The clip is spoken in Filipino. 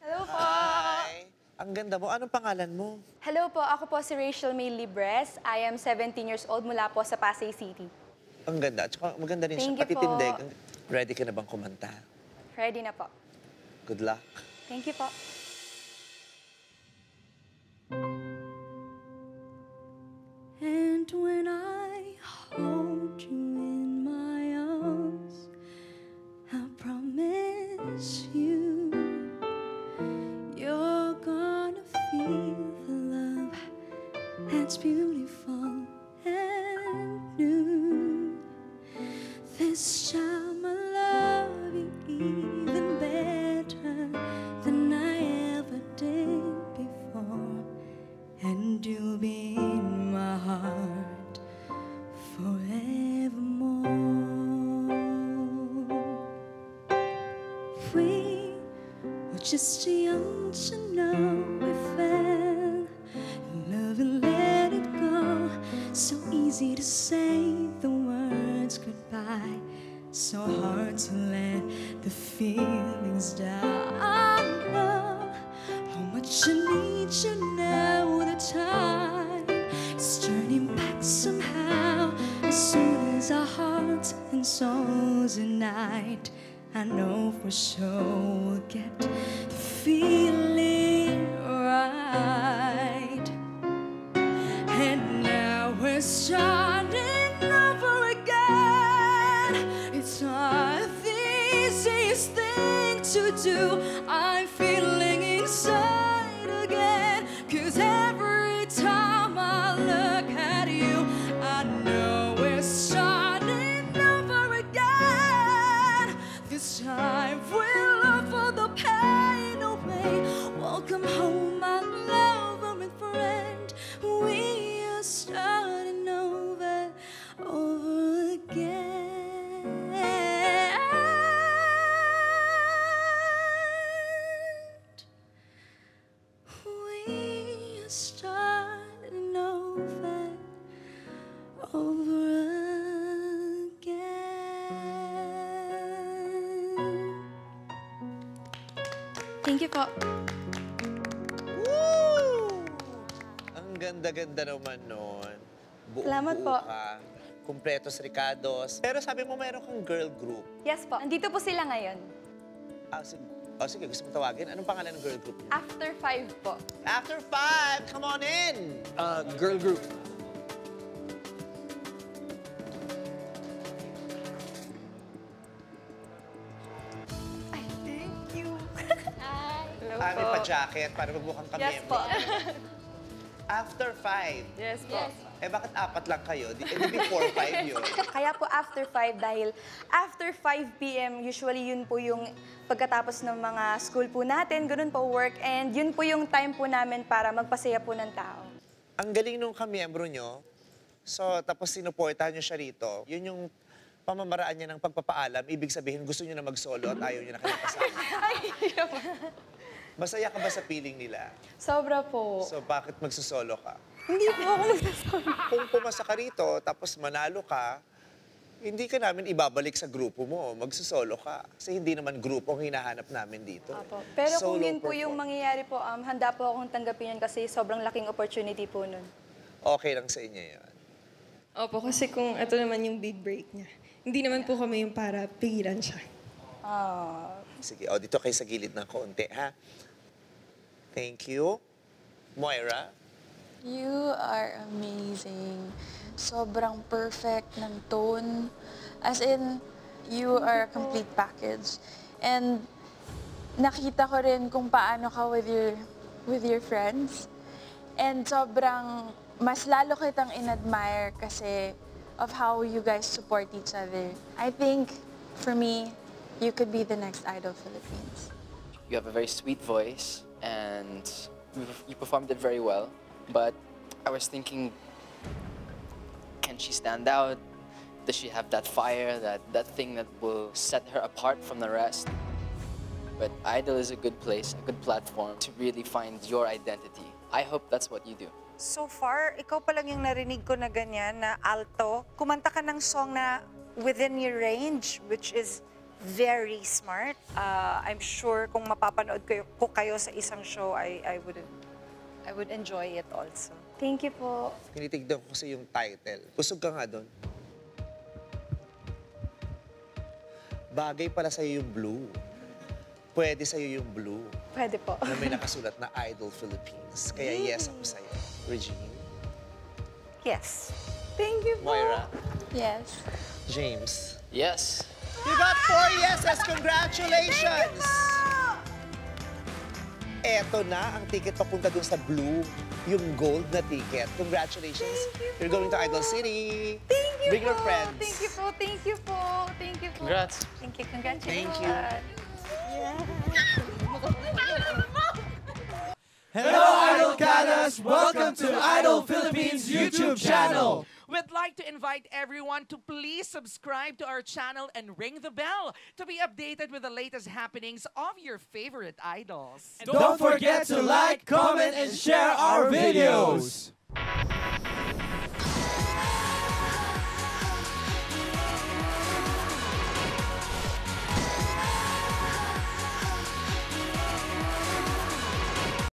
Hello po! Hi! Ang ganda mo. Anong pangalan mo? Hello po, ako po si Rachel May Libres. I am 17 years old mula po sa Pasay City. Ang ganda. At saka maganda rin siya. Thank you Pati po. tindig. Ready ka na bang kumanta? Ready na po. Good luck. Thank you po. And when I hold you in my arms, I promise you, you're gonna feel the love that's beautiful and new. This time I love you even better than I ever did before, and you'll be in my heart forevermore. We were just young to know we fell in love and let it go. So easy to say the words goodbye, so hard to let the feelings die. I know how much I need you now. The time is turning back somehow. As soon as our hearts and souls unite, I know for sure we'll get the feeling right. And now we're starting over again. It's not the easiest thing to do. I'm feeling inside again, 'cause every time I look at you, I know we're starting over again. This time we'll laugh all the pain away. Welcome home, my lover and friend. We are starting over again. We are starting over again. Thank you po. Woo! Ang ganda-ganda naman nun. Salamat po. Ka. Kumpletos Ricados. Pero sabi mo mayroon kang girl group. Yes po, andito po sila ngayon. Sige, gusto mo tawagin? Anong pangalan ng girl group niyo? After 5 po. After 5, come on in! Girl group. Ay, thank you. Hi. Hello May pa-jacket para magmukhang kami. Yes po. After 5. Yes po. Eh, bakit 4 lang kayo? Before 5 yun. Kaya po after 5 dahil after 5 p.m. usually yun po yung pagkatapos ng mga school po natin, ganun po work, and yun po yung time po namin para magpasaya po ng tao. Ang galing nung kamiyembro nyo. So, tapos sinuportahan nyo siya rito. Yun yung pamamaraan niya ng pagpapaalam. Ibig sabihin, gusto nyo na mag-solo at ayaw nyo na kayo kasama. Masaya ka ba sa feeling nila? Sobra po. So, bakit magsusolo ka? Hindi po ako magsasolo. Kung pumasa ka rito, tapos manalo ka, hindi ka namin ibabalik sa grupo mo. Magsusolo ka. Kasi hindi naman grupo ang hinahanap namin dito. Apo. Pero kung Solo yun po yung perform. mangyayari po, handa po akong tanggapin yun kasi sobrang laking opportunity po nun. Okay lang sa inyo yan. Opo, kasi kung ito naman yung big break niya, hindi naman po kami yung para pigilan siya. Sige, dito kayo sa gilid ng konti, ha? Thank you. Moira? You are amazing. Sobrang perfect ng tone. As in, you are a complete package. And nakita ko rin kung paano ka with your friends. And sobrang mas lalo kitang in-admire kasi of how you guys support each other. I think, for me, you could be the next Idol Philippines. You have a very sweet voice, and you performed it very well. But I was thinking, can she stand out? Does she have that fire, that thing that will set her apart from the rest? But Idol is a good place, a good platform to really find your identity. I hope that's what you do. So far, ikaw pa lang yung narinig ko na ganyan, na alto. Kumanta ka ng song na within your range, which is very smart. I'm sure kung mapapanood ko kayo sa isang show, I would enjoy it also. Thank you po. Tinitignan ko kasi yung title. Busog ka nga doon. Bagay pala sa'yo yung blue. Pwede sa'yo yung blue Pwede po. na may nakasulat na Idol Philippines. Kaya yes ako sa'yo. Regine. Yes. Thank you po. Moira. Yes. James. Yes. You got 4 yeses! Congratulations! Eto na ang ticket papunta dun sa blue, yung gold na ticket. Congratulations! You're going to Idol City. Thank you Bring po. your friends. Thank you po. Thank you po. Thank you po. Congrats. Thank you. Congratulations. Thank you. Hello, Idol Canas! Welcome to Idol Philippines YouTube channel! We'd like to invite everyone to please subscribe to our channel and ring the bell to be updated with the latest happenings of your favorite idols. Don't forget to like, comment, and share our videos!